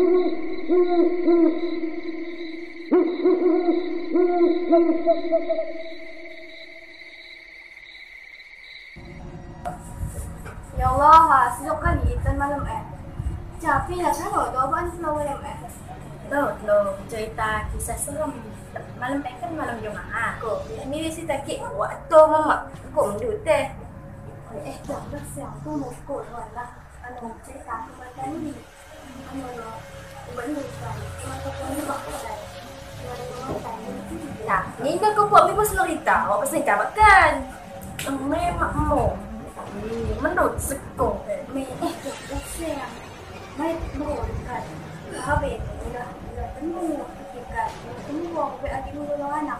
Ya Allah, sejak kali itu malam Tapi lah kan lo, doang slow malam Lo cerita kisah serem malam kan malam Jumaat. Kok, ini sih tak kira waktu mama. Kok dulu teh. Jangan siapa tu mau kok lah. Anu cerita kepada ni. Anu lo, benar kan? Mata kau ni bakal dah. Nah, ni kan kau buat bebas cerita. Awak pasti jawab kan? Memang mau. Menurut sekong. Siang. Mai mau kan. Habis dah temu kan. Temu orang adik dulu anak.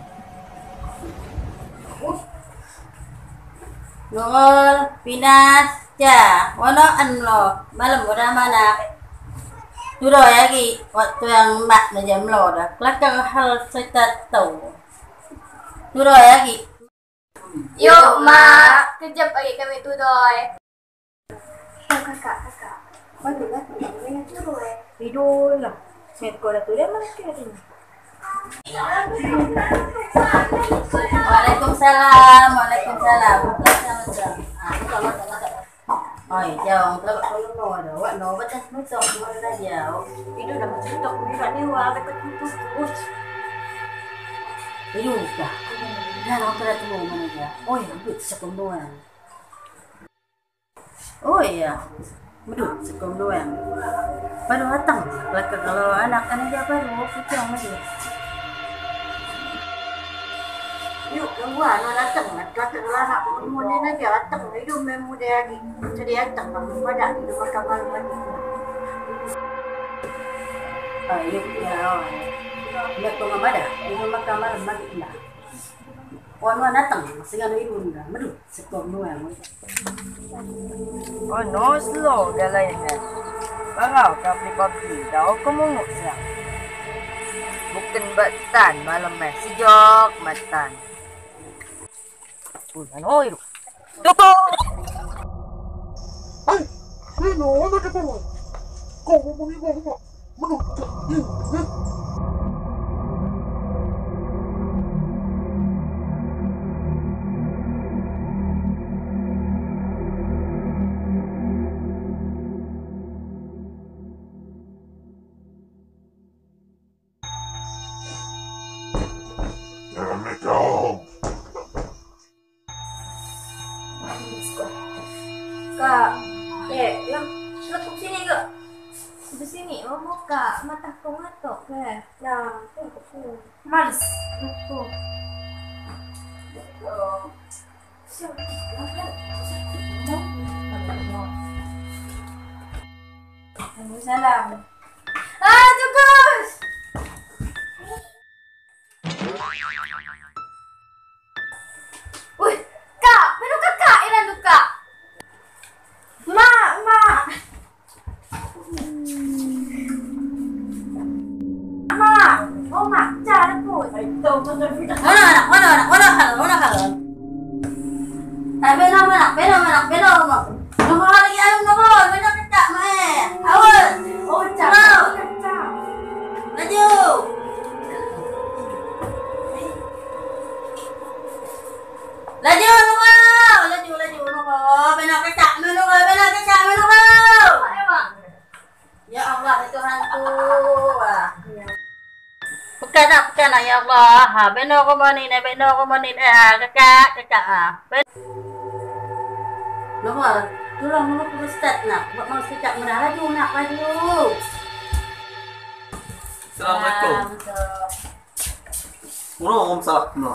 Nungol, pinas, ja, wano lo, malam udah mana? Duro ya ki, waktu yang mak na jam lo dah, kelakar hal saya tahu. Duro ya ki. Yuk mak, kejap lagi kami tu doi. Kakak. Waduh lah, ini tu Tidur lah. Saya sekolah tu dia mana kira ni? Waalaikumsalam. Oh, jauh, kalau no ada, wak no, baca semua ada jauh. Tidur dah macam tu. Bukan ni wah, lepas tu terus. Itu dah. Dah orang pada temu mana dia? Oh ya, duduk sekom doang. Oh iya, duduk sekom doang. Baru datang. Kalau anak-anak dia baru pulang lagi. Yuk, keluar, nak datang. Datang lah, nak kemudian aja datang. Itu memang dia lagi. Jadi datang, kamu pada di makan malam lagi. Yuk, ya. Nak kau nggak ada? Itu makan malam lagi tidak. Orang datang, sehingga itu tidak. Medu, sekom doang. Oh no, slow dah lain kan. Barau kau beli kopi, dah aku munguk siang. Bukan batan malam sejak batan. Bukan itu. Tutup. Ay, no, no te pongo. ¿Cómo bonito? Kak, yang letup sini ke? Di sini, oh buka mata kau ngatok ke? Nah, tu. Males. Tu. Salam. Tugas! Wih, Kak, mana kakak yang tu Kak? Mak. Oh mak, jangan pun. Itu Mana hal. Beno. Nunggu lagi alam nunggu, beno kecak mae. Awal. Oh, jangan. Laju. Laju nunggu. Beno kecak nunggu. Ya Allah, itu hantu. Bukan ya Allah. Beno ko manin kakak. Nunggu, tolong ke Ustaz nak. Buat mau kecak mudah laju. Assalamualaikum. Mau salah no.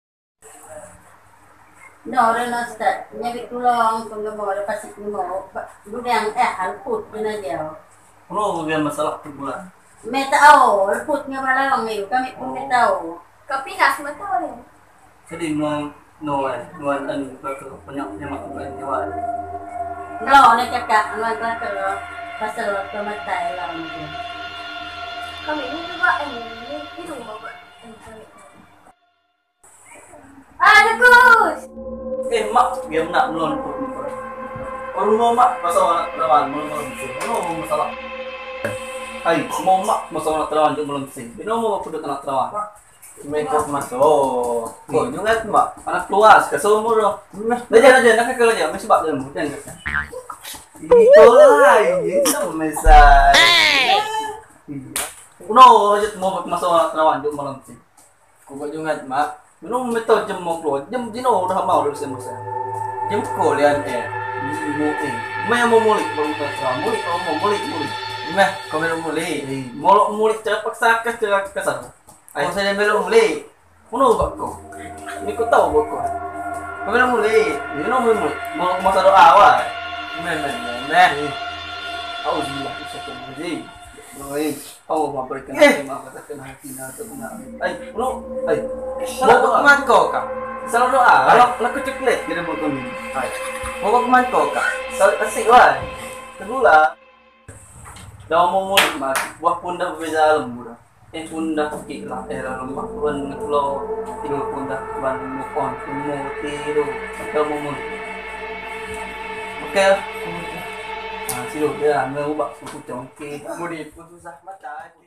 No, Ustaz. Nyabit tolong tunggu lepas itu mau. Budang halput kena dia. Mau dia masalah tu pula. Tahu, luputnya malang itu kami pun tahu. Kopi nggak semua tahu ni. Jadi nuan anu banyak nyamak nyawa. No, nak cakap nuan kalau pasal pematai lah itu. Kami ni juga ini di rumah buat kami. Tugas! Mak, dia nak nuan pun. Kalau mau mak pasal anak lawan mau masalah. Ay, semua mak masuk nak terawan juga belum sih. Bino mau aku nak terawan. Makeup masuk. Kok juga mak. Anak keluar, kasih umur dong. Dah jangan nak kalau aja, mesti bak dalam hutan kan. Itu lah, ini sama saya. No, aja mau masuk nak terawan juga belum sih. Kok juga mak. Bino mau metode jam mau keluar, jam dino udah mau dari semua saya. Jam kok lihat Mau mulik, baru terawan mulik, kalau mau mulik. Meh, kau belum mulai. Mau mulik cara paksa cara kasar. Kau saya belum mulai. Kuno bak ko. Ini ko tahu bak ko. Kau belum mulai. Ini no mau masa doa awal. Meh. Aku bilang bisa kembali. Oi, aku mau berikan terima katakan hati na benar. Ay, kuno. Ay. Mau kemana kau kak? Selalu doa. Kalau laku coklat kira mau kami. Ay. Mau kemana kau kak? Selalu asik wah. Tegula. Dah mau mulik mas. Buah pun dah berbeza alam muda. Pun dah sikit lah. Lemak pun kalau tidur pun dah ban move on. Mau tidur. Kalau mau mulik. Okey. Silu dia nggak ubah suku congki. Murid pun susah mata.